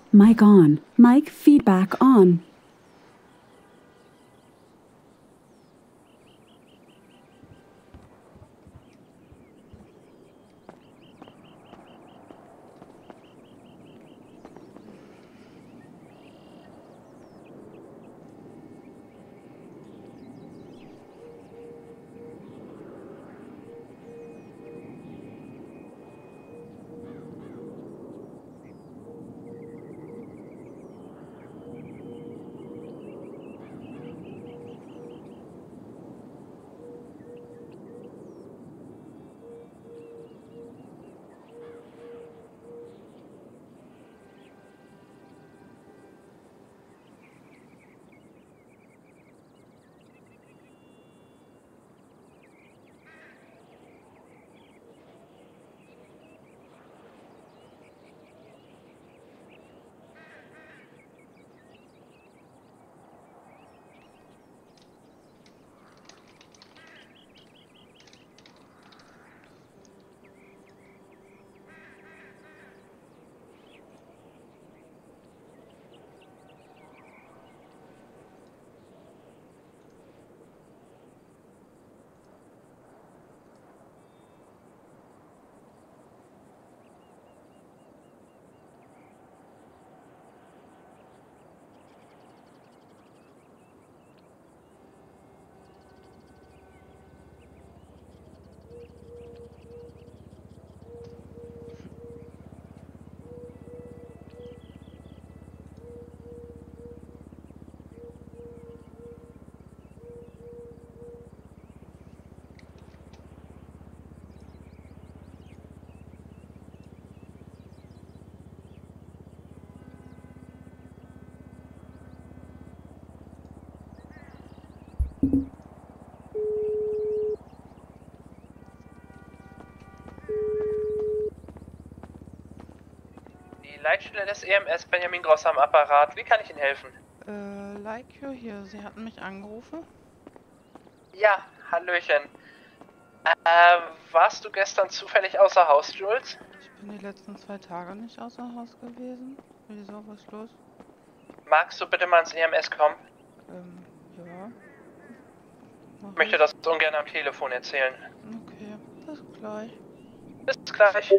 Mic on. Mic feedback on. Die Leitstelle des EMS Benjamin Gross am Apparat. Wie kann ich Ihnen helfen? Like you hier. Sie hatten mich angerufen? Ja, hallöchen. Warst du gestern zufällig außer Haus, Jules? Ich bin die letzten 2 Tage nicht außer Haus gewesen. Wieso, was ist los? Magst du bitte mal ins EMS kommen? Ja. Ich möchte das ungern am Telefon erzählen. Okay, bis gleich. Bis gleich.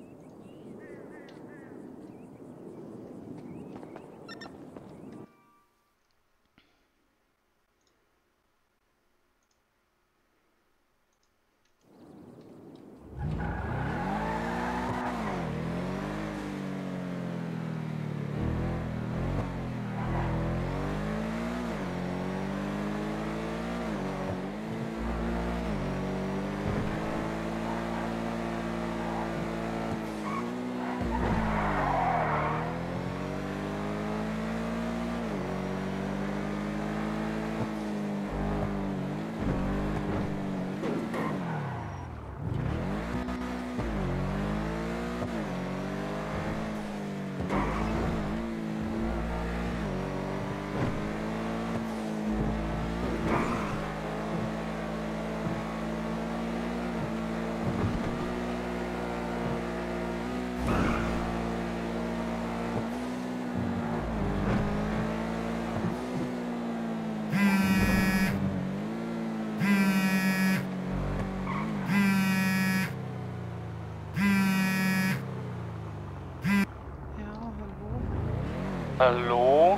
Hallo?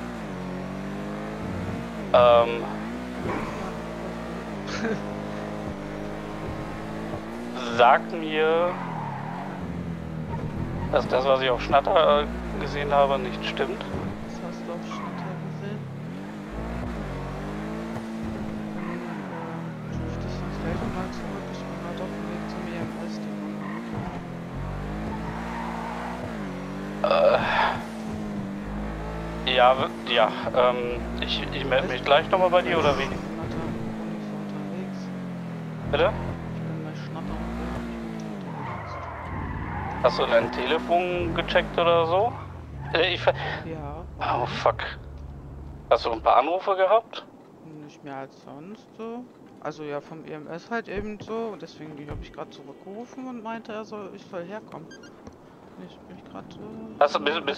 Sagt mir, dass das, was ich auf Schnatter gesehen habe, nicht stimmt. Was hast du auf Schnatter gesehen? Ruf dich sonst gleich nochmal zurück. Ich bin gerade auf dem Weg zum EMS. Ja, ich melde mich gleich nochmal bei dir, oder wie? Schnatter, wo bin ich so unterwegs? Bitte? Ich bin bei Schnatter und bin nicht unterwegs. Hast du dein Telefon gecheckt oder so? Ja. Oh, fuck. Hast du ein paar Anrufe gehabt? Nicht mehr als sonst so. Also ja, vom EMS halt eben so. Und deswegen habe ich gerade zurückgerufen und meinte, ich soll herkommen. Ich bin gerade. Hast du,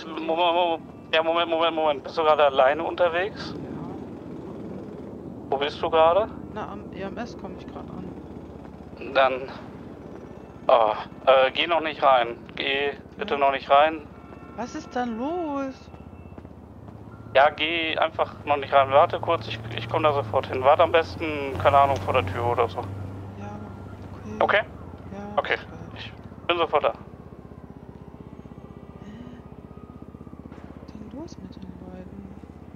Moment. Bist du gerade alleine unterwegs? Ja. Wo bist du gerade? Na, am EMS komme ich gerade an. Dann. Oh, geh noch nicht rein. Geh bitte noch nicht rein. Was ist denn los? Ja, geh einfach noch nicht rein. Warte kurz, ich komme da sofort hin. Warte am besten, keine Ahnung, vor der Tür oder so. Ja, okay. Okay? Ja, Okay. ist geil. Ich bin sofort da. Was ist denn los mit den beiden?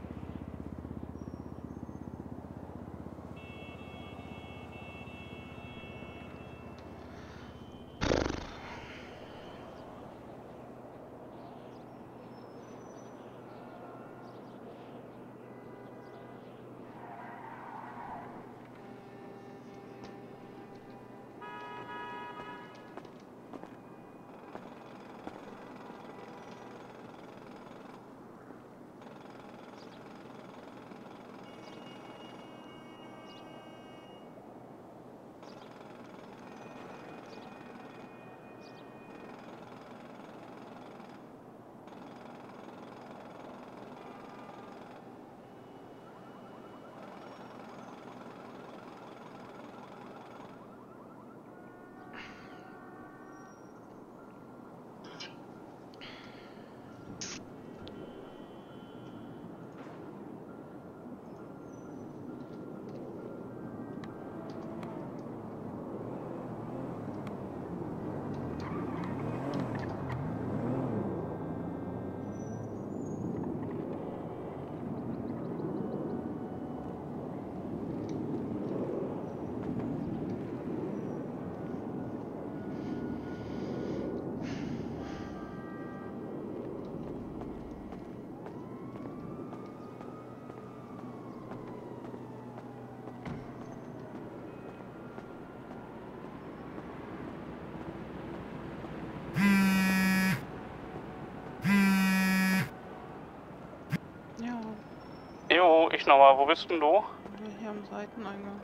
Ja, Jo, ich nochmal. Wo bist denn du? wir hier am Seiteneingang.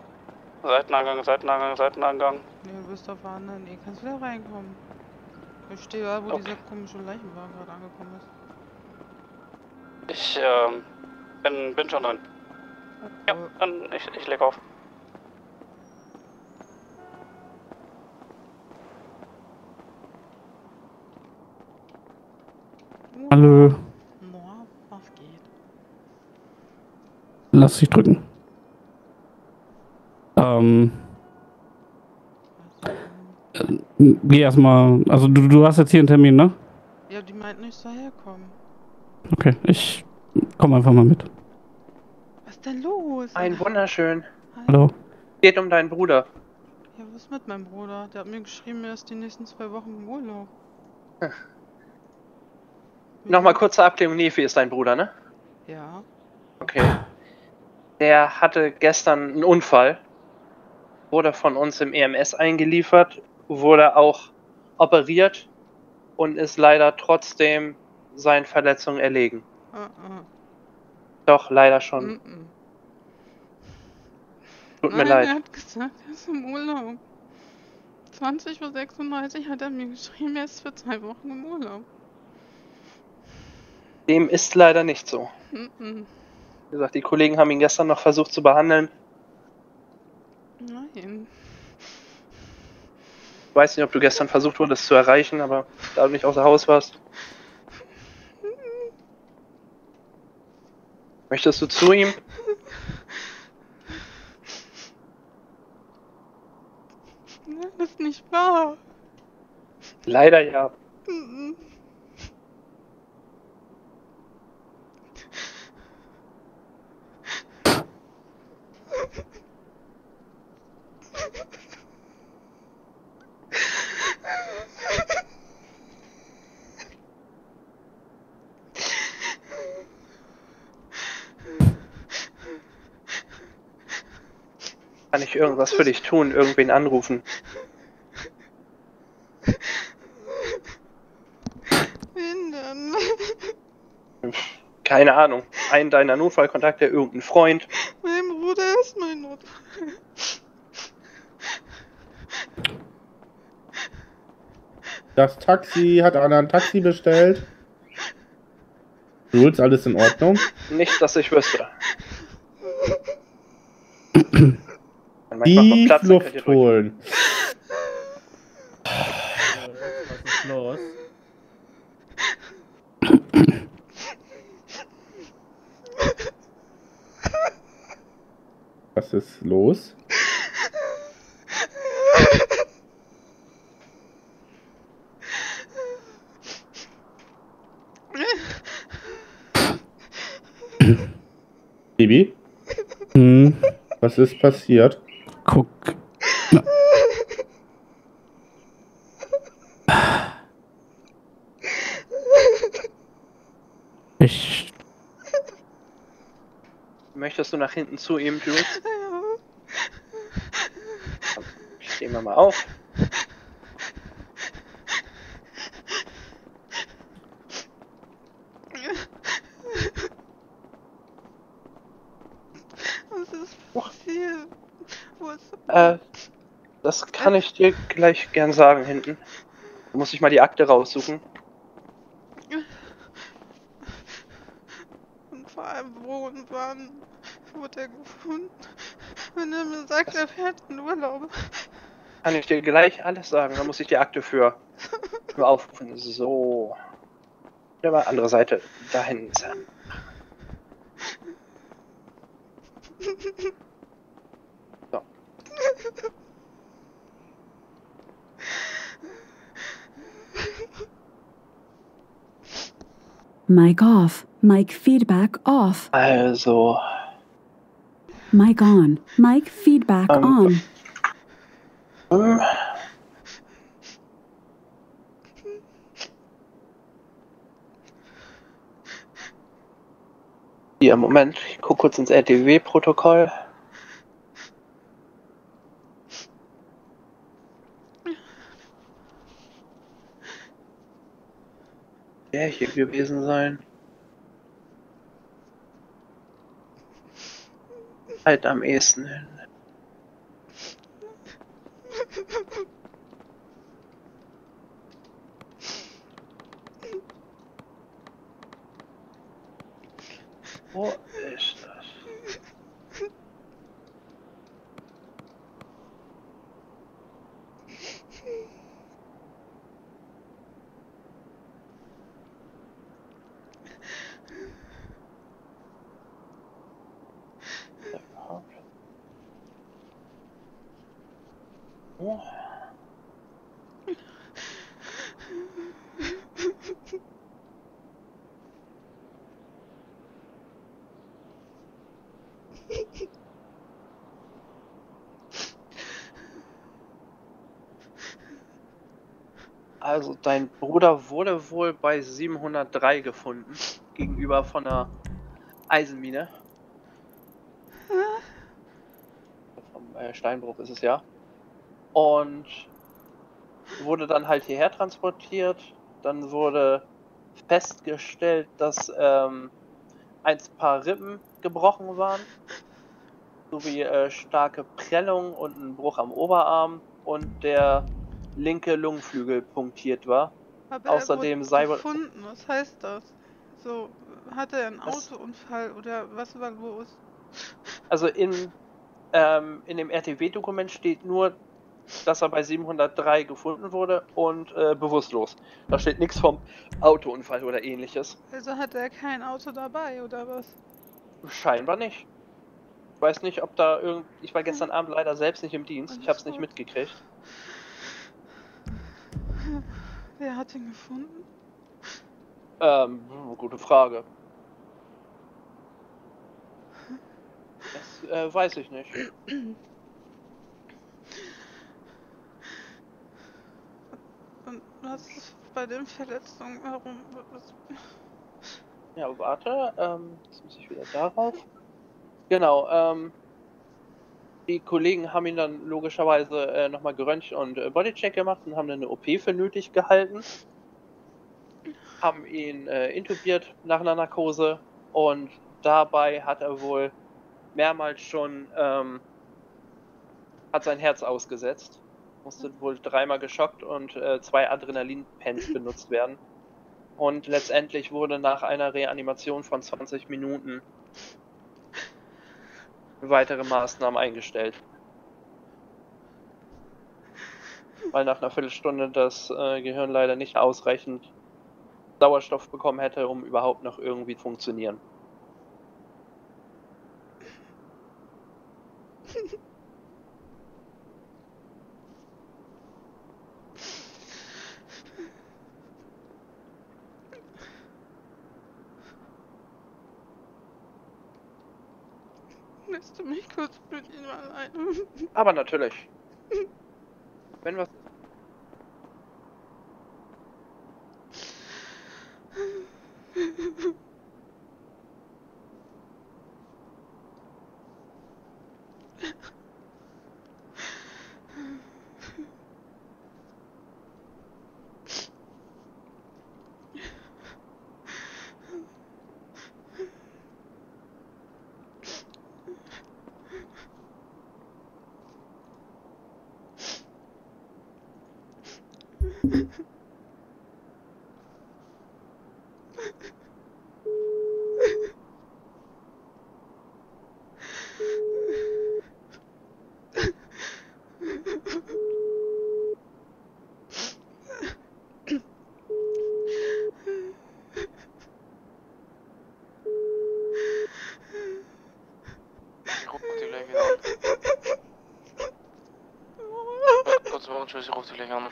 Seiteneingang. Nee, du bist auf der anderen. Nee, kannst wieder reinkommen. Ich stehe da, wo Okay. dieser komische Leichenwagen gerade angekommen ist. Ich, bin schon drin. Ja, Obwohl- dann ich leg auf. Hallo, Na, was geht? lass dich drücken. Geh erstmal, also du hast jetzt hier einen Termin, ne? Ja, die meinten, ich soll herkommen. Okay, ich komm einfach mal mit. Was ist denn los? Ein wunderschön. Hi. Hallo. Geht um deinen Bruder. Ja, was ist mit meinem Bruder? Der hat mir geschrieben, er ist die nächsten 2 Wochen im Urlaub. Nochmal kurze Abklärung. Nefi ist dein Bruder, ne? Ja. Okay. Der hatte gestern einen Unfall. Wurde von uns im EMS eingeliefert. Wurde auch operiert. Und ist leider trotzdem seinen Verletzungen erlegen. Doch, leider schon. Tut mir Nein, leid. er hat gesagt, er ist im Urlaub. 20:36 Uhr hat er mir geschrieben, er ist für 2 Wochen im Urlaub. Dem ist leider nicht so. Wie gesagt, die Kollegen haben ihn gestern noch versucht zu behandeln. Nein. Ich weiß nicht, ob du gestern versucht wurdest zu erreichen, aber da du nicht außer Haus warst. Möchtest du zu ihm? Nein, das ist nicht wahr. Leider ja. Kann ich irgendwas für dich tun? Irgendwen anrufen? Wen denn? Keine Ahnung. Einen deiner Notfallkontakte, irgendein Freund. Mein Bruder ist mein Notfall. Das Taxi, hat einer ein Taxi bestellt? Jules, alles in Ordnung? Nicht, dass ich wüsste. Wenn manchmal noch Tief Platz, dann könnt ihr Luft durch. holen. Was ist los? Was ist los? Baby, Hm, was ist passiert? guck. Na. Ich. Möchtest du nach hinten zu ihm, Jules? Ja. Stehen wir mal auf. Was ist passiert? Wo ist Das kann ich dir gleich gern sagen hinten. Da muss ich mal die Akte raussuchen. und vor allem wo und wann wurde er gefunden? Wenn er mir sagt, er fährt in Urlaub. Kann ich dir gleich alles sagen. Da muss ich die Akte für aufrufen. So. Der war andere Seite. Da hinten ist er. So. Mic off. Mic feedback off. Also. Mic on. Mic feedback on. Hier, Moment. Ich gucke kurz ins RTW-Protokoll. Der hier gewesen sein. Halt am ehesten hin. Wo ist das? Oh. Also dein Bruder wurde wohl bei 703 gefunden, gegenüber von einer Eisenmine. Vom Steinbruch ist es ja. Und wurde dann halt hierher transportiert. Dann wurde festgestellt, dass ein paar Rippen gebrochen waren, sowie starke Prellung und ein Bruch am Oberarm und der linke Lungenflügel punktiert war. Aber Außerdem er sei wurde gefunden. Was heißt das? So, hatte er einen Das- Autounfall oder was war los? Also in dem RTW-Dokument steht nur, dass er bei 703 gefunden wurde und bewusstlos. Da steht nichts vom Autounfall oder ähnliches. Also hatte er kein Auto dabei oder was? Scheinbar nicht. Ich weiß nicht, ob da Ich war gestern Abend leider selbst nicht im Dienst. Ich habe es nicht mitgekriegt. Wer hat ihn gefunden? Gute Frage. Das weiß ich nicht. Und was ist bei den Verletzungen? Warum? Ja, warte. Jetzt muss ich wieder darauf. Genau, die Kollegen haben ihn dann logischerweise nochmal geröntgt und Bodycheck gemacht und haben dann eine OP für nötig gehalten. Haben ihn intubiert nach einer Narkose und dabei hat er wohl mehrmals schon hat sein Herz ausgesetzt. Musste wohl dreimal geschockt und 2 Adrenalin-Pens benutzt werden. Und letztendlich wurde nach einer Reanimation von 20 Minuten weitere Maßnahmen eingestellt. Weil nach einer Viertelstunde das Gehirn leider nicht ausreichend Sauerstoff bekommen hätte, um überhaupt noch irgendwie zu funktionieren. Lässt du mich kurz mit ihm alleine? Aber natürlich. Wenn was Ich rufe die gleich wieder an. Kurz mal, tschüss, ich rufe die gleich an.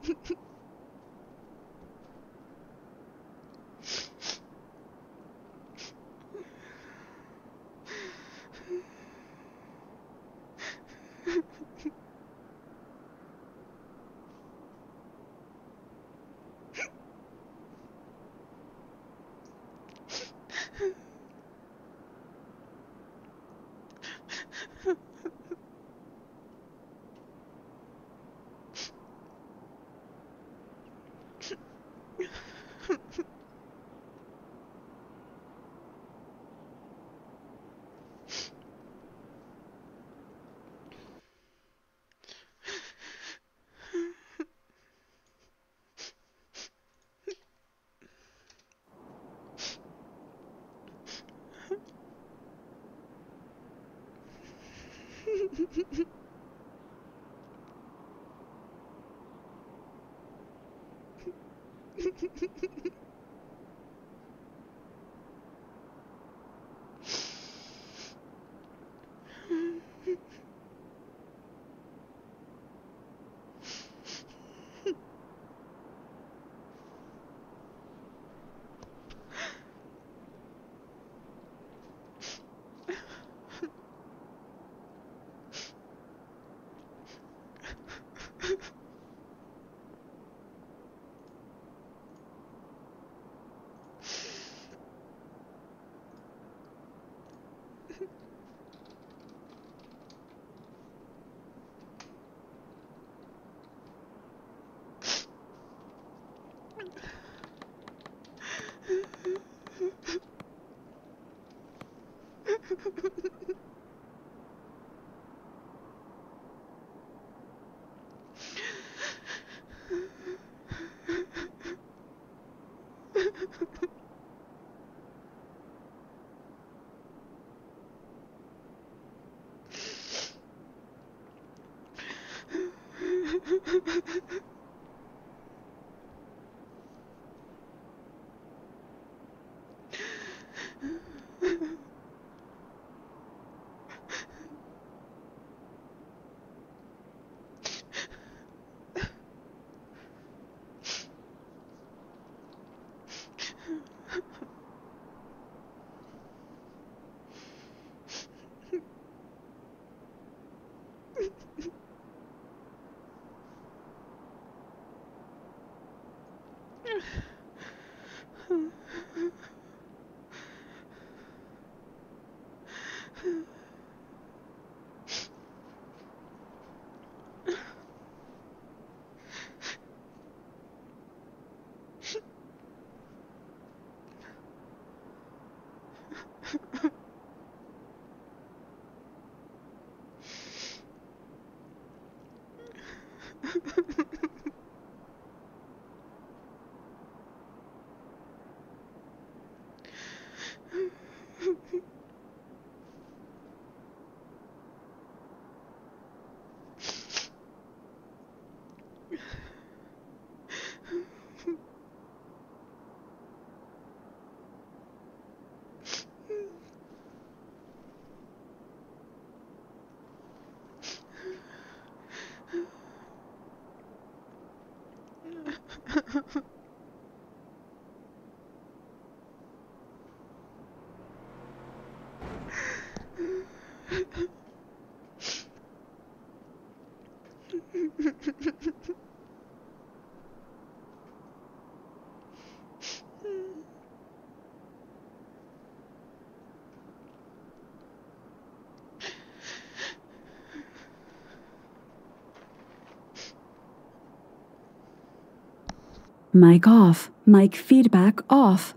Mic off. Mic feedback off.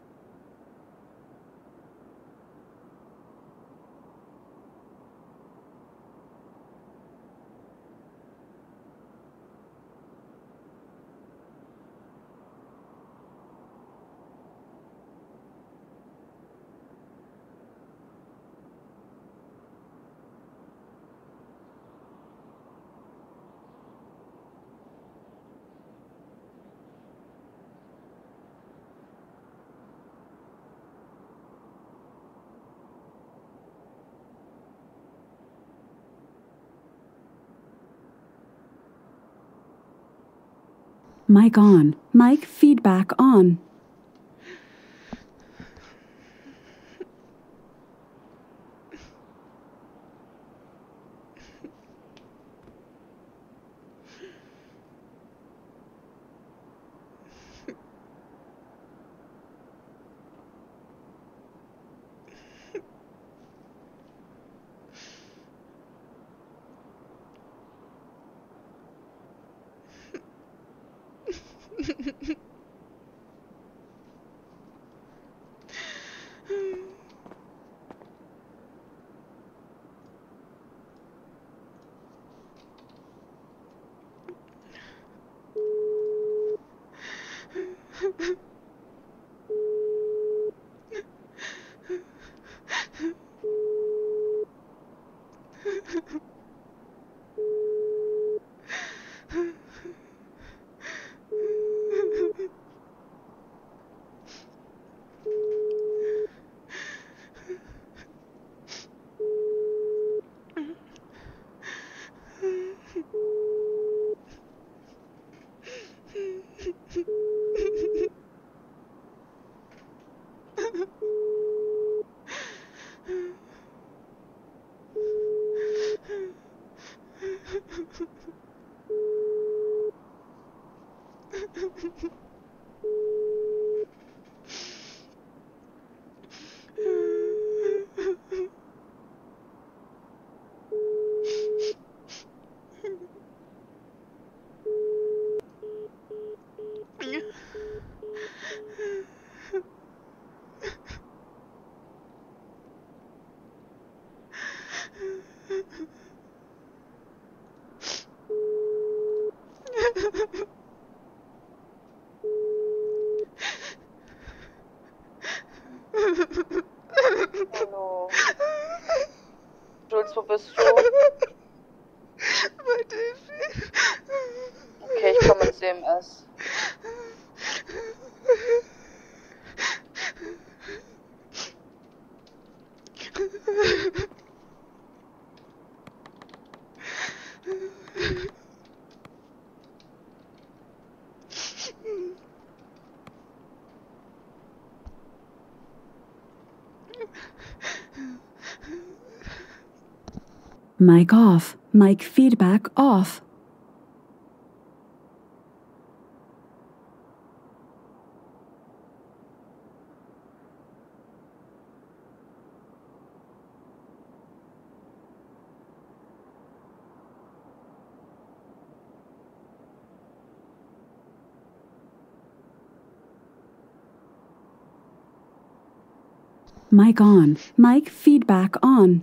Mic on. Mic feedback on. Hallo. Jules, wo bist du? Bei Davy. Okay, ich komme ins CMS. Mic off. Mic feedback off. Mic on. Mic feedback on.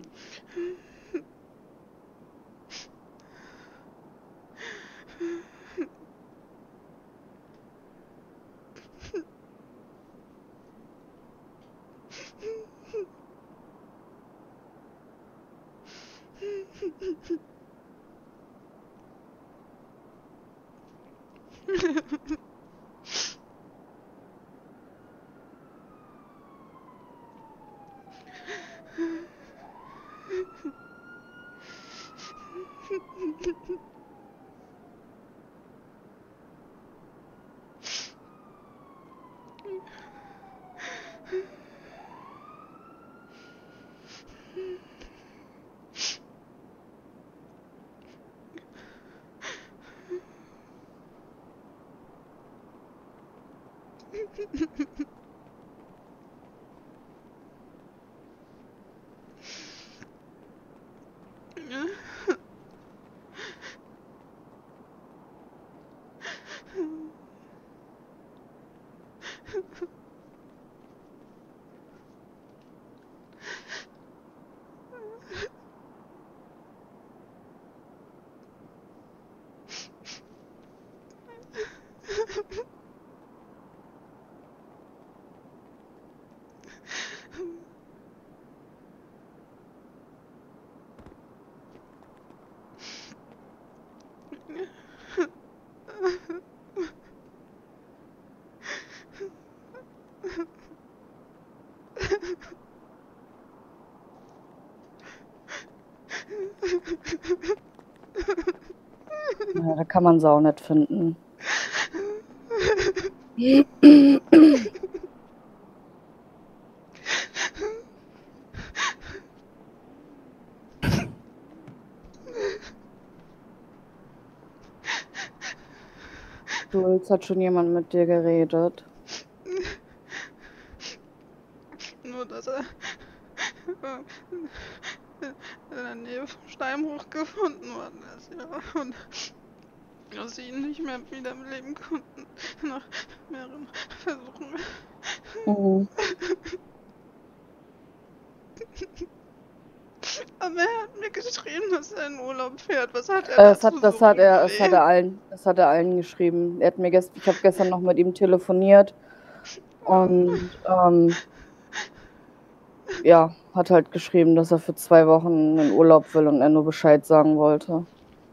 Ja, da kann man Sau nicht finden. Jules, hat schon jemand mit dir geredet? Nur, dass er in der Nähe vom Steinbruch gefunden worden ist, ja. Und dass sie ihn nicht mehr wiederbeleben konnten. Nach mehreren Versuchen. Mhm. Aber er hat mir geschrieben, dass er in Urlaub fährt. Was hat er dazu Das hat er allen geschrieben. Ich habe gestern noch mit ihm telefoniert und ja, hat halt geschrieben, dass er für 2 Wochen in Urlaub will und er nur Bescheid sagen wollte.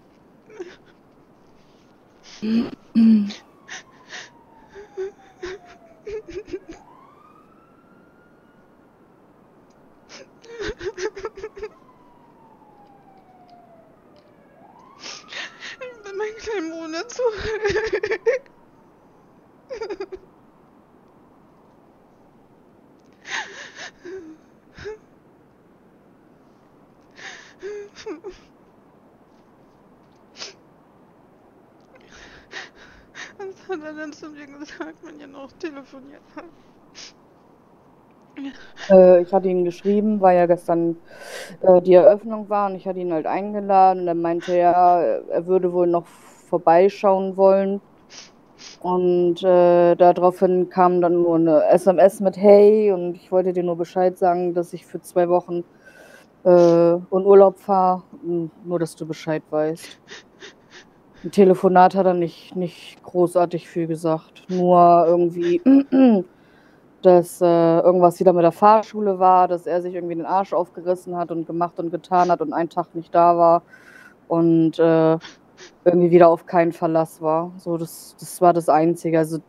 Ich bin mein kleiner Bruder zurück. Was hat er denn zu mir gesagt, wenn ihr noch telefoniert habt? Ich hatte ihn geschrieben, weil ja gestern die Eröffnung war und ich hatte ihn halt eingeladen und er meinte ja, er würde wohl noch vorbeischauen wollen. Und daraufhin kam dann nur eine SMS mit Hey und ich wollte dir nur Bescheid sagen, dass ich für 2 Wochen in Urlaub fahre, nur dass du Bescheid weißt. Ein Telefonat hat er nicht großartig viel gesagt, nur irgendwie, dass irgendwas wieder mit der Fahrschule war, dass er sich irgendwie den Arsch aufgerissen hat und gemacht und getan hat und einen Tag nicht da war und irgendwie wieder auf keinen Verlass war. So, das war das Einzige. Also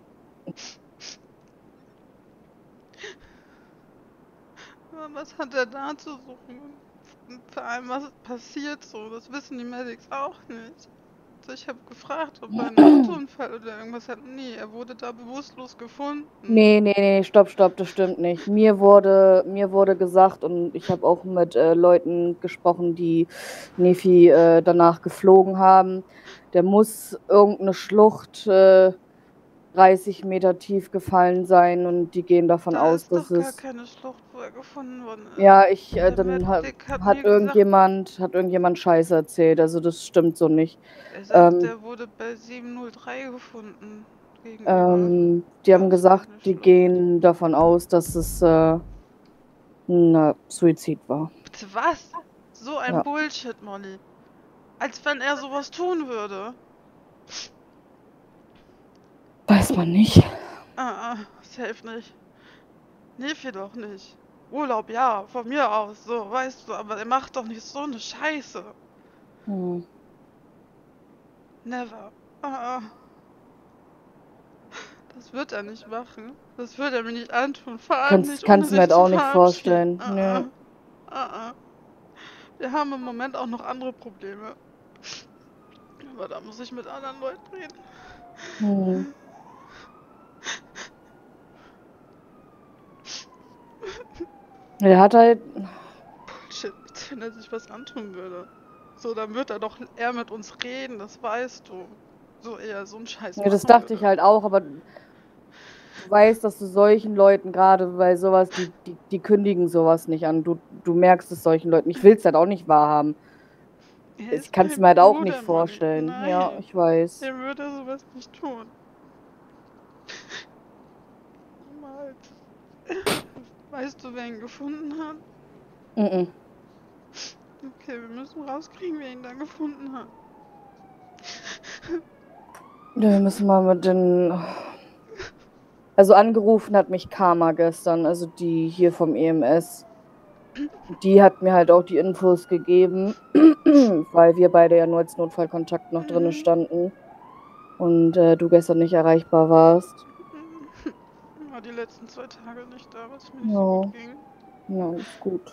Was hat er da zu suchen? Und vor allem, was ist passiert so? Das wissen die Medics auch nicht. Also ich habe gefragt, ob er einen Autounfall oder irgendwas hat. Nee, er wurde da bewusstlos gefunden. Nee, stopp, das stimmt nicht. Mir wurde gesagt und ich habe auch mit Leuten gesprochen, die Nefi danach geflogen haben. Der muss irgendeine Schlucht 30 Meter tief gefallen sein und die gehen davon aus, dass doch gar es... keine Schlucht, wo er gefunden worden ist. Ja, Der Medic hat mir irgendjemand Scheiße erzählt, also das stimmt so nicht. Er sagt, der wurde bei 703 gefunden. Gegenüber. Die haben gesagt, die gehen davon aus, dass es ein Suizid war. Bitte was? So ein Ja. Bullshit, Molly. Als wenn er sowas tun würde. Weiß man nicht. Safe nicht. Nefi doch nicht. Urlaub, ja, von mir aus, so, weißt du, aber er macht doch nicht so eine Scheiße. Never. Das wird er nicht machen. Das wird er mir nicht antun. Vor allem nicht, Kannst du mir halt auch nicht vorstellen. Nö. Wir haben im Moment auch noch andere Probleme. Aber da muss ich mit anderen Leuten reden. Er hat halt... Bullshit, wenn er sich was antun würde. So, dann wird er doch eher mit uns reden, das weißt du. So eher so ein Scheiß. Ja, das dachte ich halt auch, aber du weißt, dass du solchen Leuten gerade bei sowas, die kündigen sowas nicht an. Du merkst es solchen Leuten. Ich will es halt auch nicht wahrhaben. Ich kann es mir halt auch nicht vorstellen. Nein. Ja, ich weiß. Er würde sowas nicht tun. Niemals. Weißt du, wer ihn gefunden hat? Okay, wir müssen rauskriegen, wer ihn da gefunden hat. Ja, wir müssen mal mit den... Also angerufen hat mich Karma gestern, also die hier vom EMS. Die hat mir halt auch die Infos gegeben, weil wir beide ja nur als Notfallkontakt noch drin standen. Und du gestern nicht erreichbar warst. War die letzten 2 Tage nicht da, was mir nicht so gut ging. Ja, ist gut.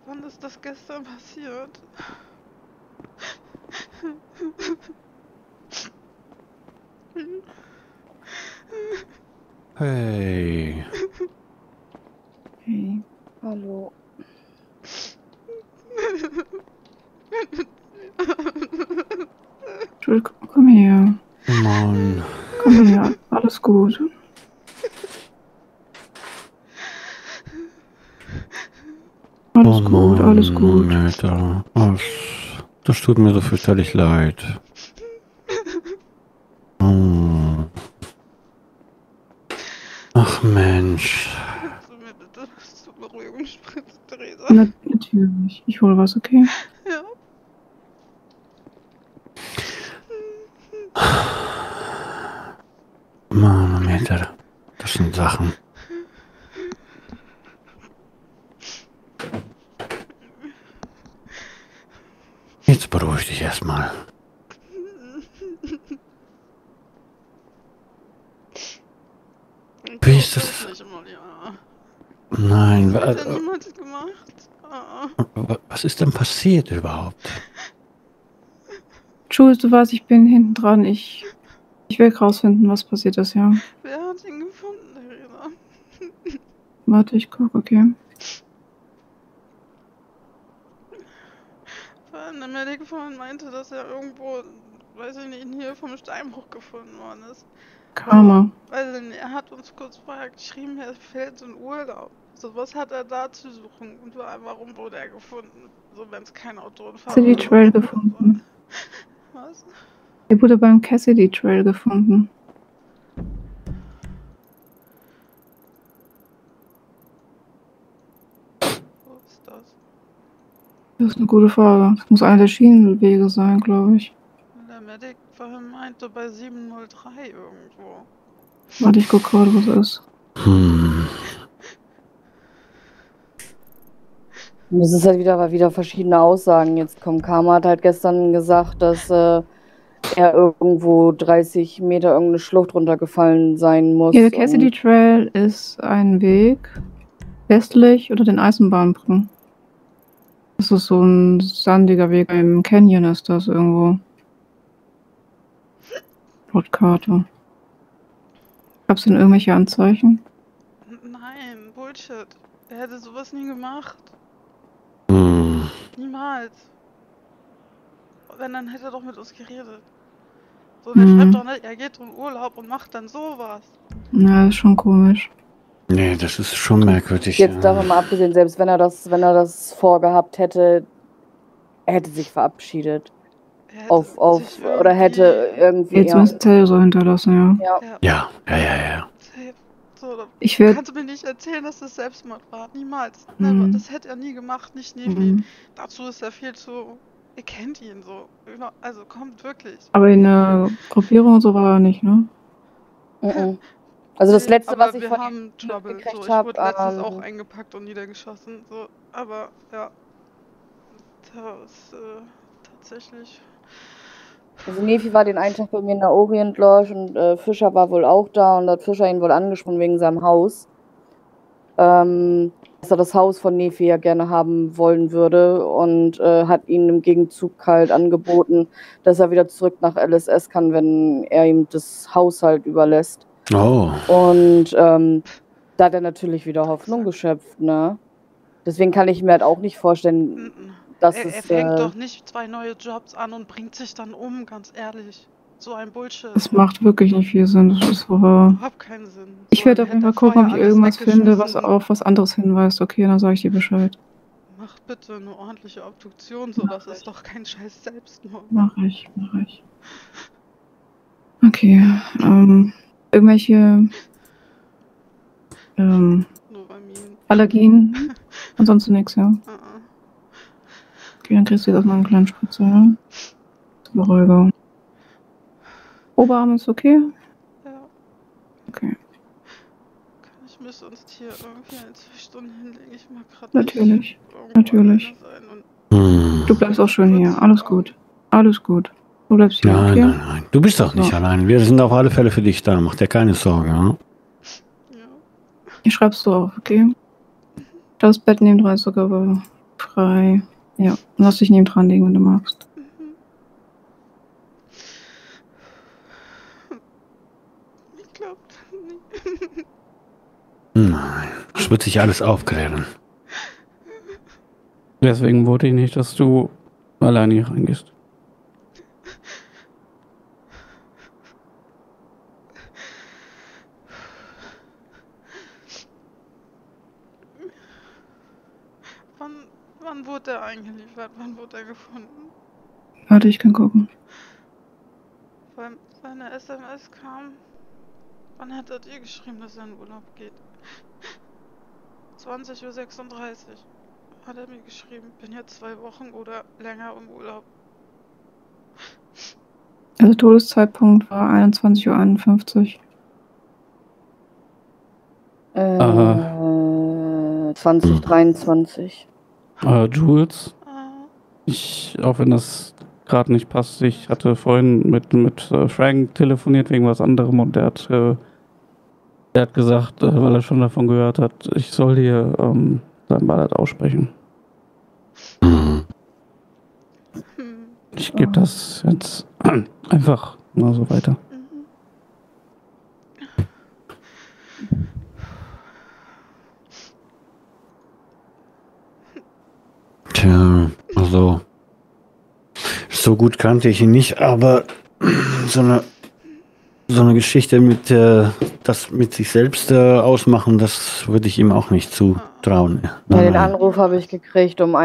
Wann ist das gestern passiert? Hey. Hey. Hallo. Jules, komm her. Mann. Komm her. Alles gut. Alles gut, alles gut. Alter. Das tut mir so fürchterlich leid. Oh. Ach Mensch. Kannst du mir bitte was zur Beruhigung spritzen, Theresa? Natürlich. Ich hole was, okay? Ja. Manometer. Das sind Sachen. Jetzt beruhig dich erstmal. Wie ist das? Nicht immer, ja. Nein, Das hat ja niemand gemacht. was ist denn passiert überhaupt? Jules, du weißt, ich bin hinten dran. Ich will rausfinden, was passiert ist, ja. Wer hat ihn gefunden, Theresa? Warte, ich guck, okay. Der Medic vorhin meinte, dass er irgendwo, weiß ich nicht, in Nähe vom Steinbruch gefunden worden ist. Karma. Weil er hat uns kurz vorher geschrieben, er fährt in Urlaub. So, was hat er da zu suchen? Und warum wurde er gefunden? So, wenn es kein Autounfall Cassidy Trail gefunden. Was? Er wurde beim Cassidy Trail gefunden. Wo ist das? Das ist eine gute Frage. Das muss einer der Schienenwege sein, glaube ich. Der Medic vorhin meinte bei 703 irgendwo. Warte, ich guck gerade, was ist. Und das ist halt wieder verschiedene Aussagen. Jetzt kommt Karma hat halt gestern gesagt, dass er irgendwo 30 Meter irgendeine Schlucht runtergefallen sein muss. Ja, der Cassidy Trail ist ein Weg westlich unter den Eisenbahnbrücken. Das ist so ein sandiger Weg. Im Canyon ist das irgendwo. Laut Karte. Gab's denn irgendwelche Anzeichen? Nein, Bullshit. Er hätte sowas nie gemacht. Niemals. Wenn, dann hätte er doch mit uns geredet. So, der schreibt doch nicht, er geht in Urlaub und macht dann sowas. Ja, das ist schon komisch. Nee, das ist schon merkwürdig. Jetzt davon mal abgesehen, selbst wenn er das vorgehabt hätte, er hätte sich verabschiedet. Oder hätte irgendwie. Jetzt müsste Zell so hinterlassen, ja. Ja. So, Kannst du mir nicht erzählen, dass das Selbstmord war? Niemals. Never. Das hätte er nie gemacht, nicht Nefi. Dazu ist er viel zu. Ihr kennt ihn so. Also kommt wirklich. Aber in der Gruppierung und so war er nicht, ne? Also das letzte, aber was ich wir von haben Trouble. gekriegt So, ich habe, wurde letztens auch eingepackt und niedergeschossen. So, aber ja. Das tatsächlich. Also Nefi war den einen Tag bei mir in der Orient Lodge und Fischer war wohl auch da und hat Fischer ihn wohl angesprochen wegen seinem Haus. Dass er das Haus von Nefi ja gerne haben wollen würde und hat ihm im Gegenzug halt angeboten, dass er wieder zurück nach LSS kann, wenn er ihm das Haus halt überlässt. Oh. Und da hat er natürlich wieder Hoffnung geschöpft, ne? Deswegen kann ich mir halt auch nicht vorstellen, dass er fängt doch nicht 2 neue Jobs an und bringt sich dann um, ganz ehrlich. So ein Bullshit. Das macht wirklich nicht viel Sinn. Das ist Überhaupt keinen Sinn. Ich werde auf jeden Fall gucken, ob ich irgendwas finde, was auf was anderes hinweist. Okay, dann sage ich dir Bescheid. Mach bitte eine ordentliche Obduktion, so das ist doch kein scheiß Selbstmord. Mach ich. Okay, irgendwelche Allergien? Ansonsten nichts, ja. Okay, dann kriegst du jetzt erstmal einen kleinen Spritzer, ja? Zur Beruhigung. Oberarm ist okay? Ja. Okay. Ich müsste uns hier irgendwie 2 Stunden hinlegen. Ich mag gerade Natürlich. Du bleibst auch schön hier. Alles gut. Du bleibst hier, okay? Nein. Du bist doch nicht allein. Wir sind auf alle Fälle für dich da. Mach dir keine Sorge, ja? Ich schreib's so auf, okay? Das Bett neben 3 sogar war frei. Ja, lass dich neben dran legen, wenn du magst. Ich glaube nicht. Nein, es wird sich alles aufklären. Deswegen wollte ich nicht, dass du alleine hier reingehst. Wann wurde er eingeliefert? Wann wurde er gefunden? Warte, ich kann gucken. Weil seine SMS kam. Wann hat er dir geschrieben, dass er in Urlaub geht? 20:36 Uhr hat er mir geschrieben. Bin jetzt 2 Wochen oder länger im Urlaub. Also Todeszeitpunkt war 21:51 Uhr. 2023. Jules, auch wenn das gerade nicht passt, ich hatte vorhin mit Frank telefoniert wegen was anderem und der hat gesagt, weil er schon davon gehört hat, ich soll dir sein Ballad aussprechen. Ich gebe das jetzt einfach mal so weiter. Tja, also so gut kannte ich ihn nicht, aber so eine Geschichte mit das mit sich selbst ausmachen, das würde ich ihm auch nicht zutrauen. Ja, den Anruf habe ich gekriegt um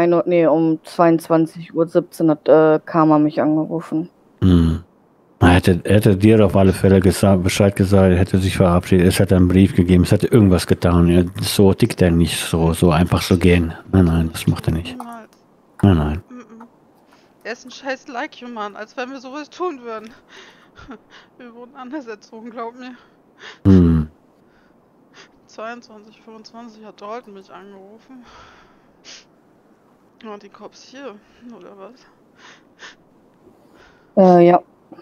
22:17 hat Karma mich angerufen. Er hätte dir auf alle Fälle Bescheid gesagt, er hätte sich verabschiedet, es hätte einen Brief gegeben, es hätte irgendwas getan. So tickt er nicht, so einfach so gehen. Nein, das macht er nicht. Niemals. Nein. Er ist ein scheiß Like-Mann, als wenn wir sowas tun würden. Wir wurden anders erzogen, glaub mir. 22:25 hat Dalton mich angerufen. Und die Cops hier, oder was? Ja.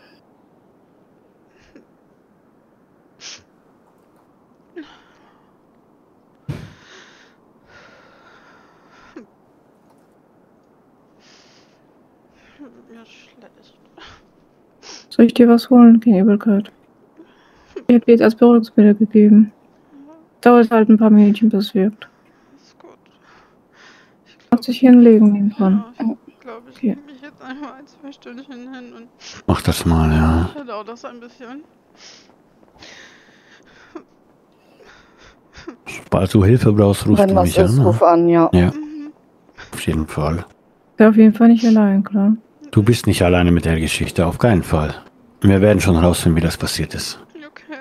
Mir schlecht. Soll ich dir was holen gegen Übelkeit? Ich habe dir jetzt als Beruhigungsmittel gegeben. Dauert halt ein paar Minuten, bis es wirkt. Ist gut. Kannst dich hinlegen nebenan. Ja, ich glaube, ich lege mich jetzt einmal 1-2 Stündchen hin und Mach das mal, ja. dauert das ein bisschen. Sobald du Hilfe brauchst, rufst Wenn du was mich ist, an. ruf an, ja. Ja, auf jeden Fall. Ist auf jeden Fall nicht allein, klar. Du bist nicht alleine mit der Geschichte, auf keinen Fall. Wir werden schon rausfinden, wie das passiert ist. Okay.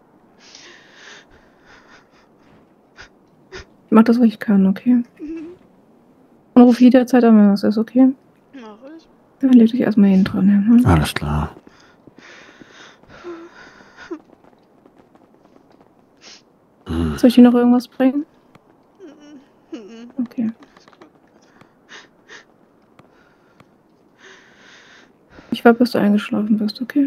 Ich mach das, was ich kann, okay? Und ruf jederzeit an, wenn was ist, okay? Mach ich. Dann leg dich erstmal hin dran. Ja, Alles klar. Soll ich dir noch irgendwas bringen? Okay. Ich war, bis du eingeschlafen bist, okay?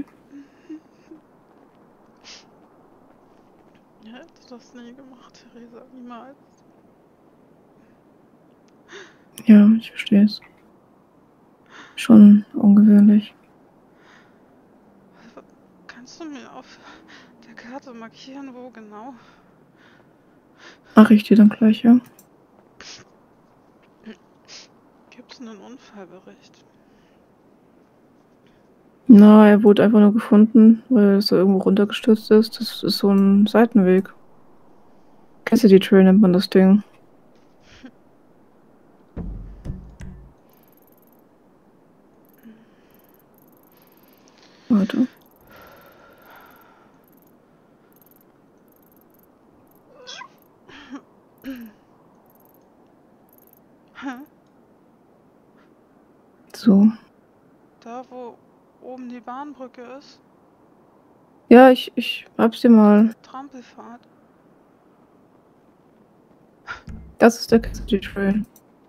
Ja, hättest du das nie gemacht, Theresa. Niemals. Ja, ich verstehe es. Schon ungewöhnlich. Kannst du mir auf der Karte markieren, wo genau? Mach ich dir dann gleich, ja? Gibt's einen Unfallbericht? Na, er wurde einfach nur gefunden, weil es so irgendwo runtergestürzt ist. Das ist so ein Seitenweg. Cassidy Trail nennt man das Ding. Warte. So. Da, wo oben die Bahnbrücke ist? Ja, ich hab's dir mal. Trampelfahrt. Das ist der Cassidy Trail.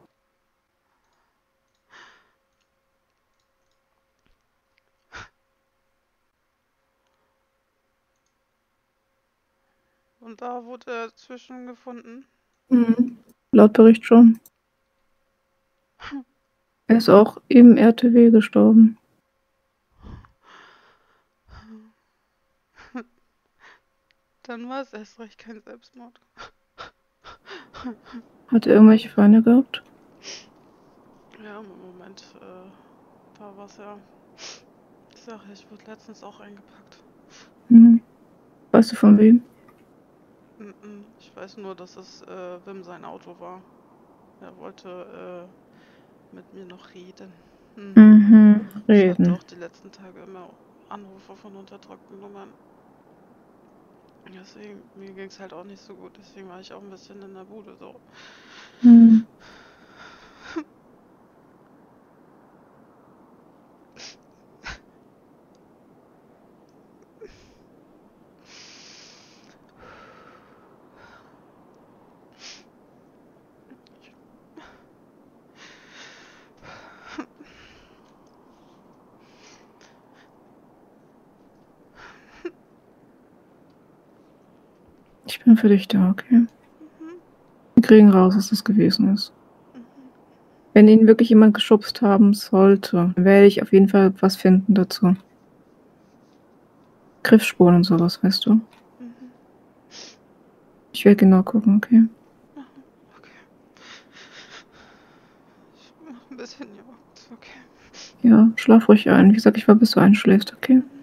Und da wurde er zwischengefunden. Laut Bericht schon. Er ist auch im RTW gestorben. Dann war es erst recht kein Selbstmord. Hat er irgendwelche Feinde gehabt? Ja, im Moment, da war es ja. Ich sag ja, ich wurde letztens auch eingepackt. Mhm. Weißt du von wem? Ich weiß nur, dass es Wim sein Auto war. Er wollte mit mir noch reden. Mhm, Ich reden. hatte auch die letzten Tage immer Anrufe von unterdrückten Nummern. Deswegen, mir ging es halt auch nicht so gut. Deswegen war ich auch ein bisschen in der Bude so. Mhm. Ich bin für dich da, okay? Wir kriegen raus, was das gewesen ist. Wenn ihn wirklich jemand geschubst haben sollte, werde ich auf jeden Fall was finden dazu. Griffspuren und sowas, weißt du? Ich werde genau gucken, okay? Okay. Ich mach ein bisschen Jagd, okay. Ja, schlaf ruhig ein. Wie gesagt, ich war bis du einschläfst, okay?